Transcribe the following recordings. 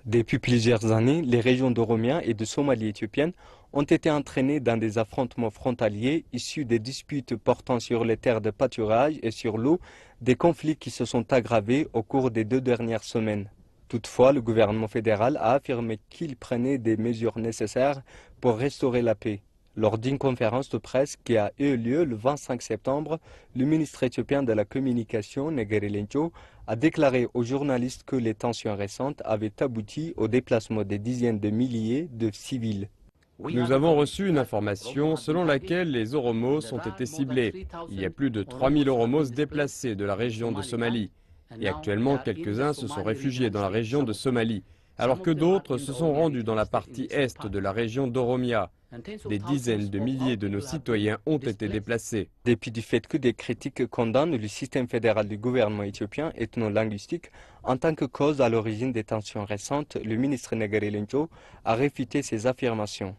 Depuis plusieurs années, les régions d'Oromia et de Somalie éthiopienne ont été entraînées dans des affrontements frontaliers issus des disputes portant sur les terres de pâturage et sur l'eau, des conflits qui se sont aggravés au cours des 2 dernières semaines. Toutefois, le gouvernement fédéral a affirmé qu'il prenait des mesures nécessaires pour restaurer la paix. Lors d'une conférence de presse qui a eu lieu le 25 septembre, le ministre éthiopien de la Communication, Negeri Lencho, a déclaré aux journalistes que les tensions récentes avaient abouti au déplacement des dizaines de milliers de civils. Nous avons reçu une information selon laquelle les Oromos ont été ciblés. Il y a plus de 3000 Oromos déplacés de la région de Somalie. Et actuellement, quelques-uns se sont réfugiés dans la région de Somalie, alors que d'autres se sont rendus dans la partie est de la région d'Oromia. Des dizaines de milliers de nos citoyens ont été déplacés. Dépit du fait que des critiques condamnent le système fédéral du gouvernement éthiopien ethno-linguistique en tant que cause à l'origine des tensions récentes, le ministre Negeri Lencho a réfuté ces affirmations.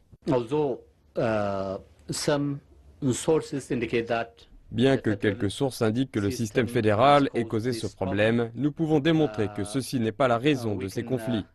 Bien que quelques sources indiquent que le système fédéral ait causé ce problème, nous pouvons démontrer que ceci n'est pas la raison de ces conflits.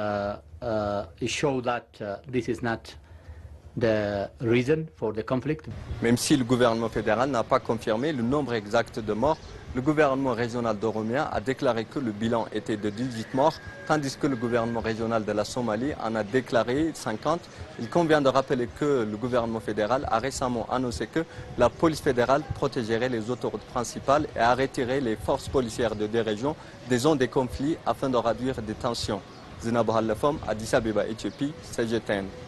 Même si le gouvernement fédéral n'a pas confirmé le nombre exact de morts, le gouvernement régional d'Oromia a déclaré que le bilan était de 18 morts, tandis que le gouvernement régional de la Somalie en a déclaré 50. Il convient de rappeler que le gouvernement fédéral a récemment annoncé que la police fédérale protégerait les autoroutes principales et a retiré les forces policières de des régions des zones de conflit afin de réduire des tensions. Zinab Hallafom, Addis Abeba, Éthiopie, CGTN.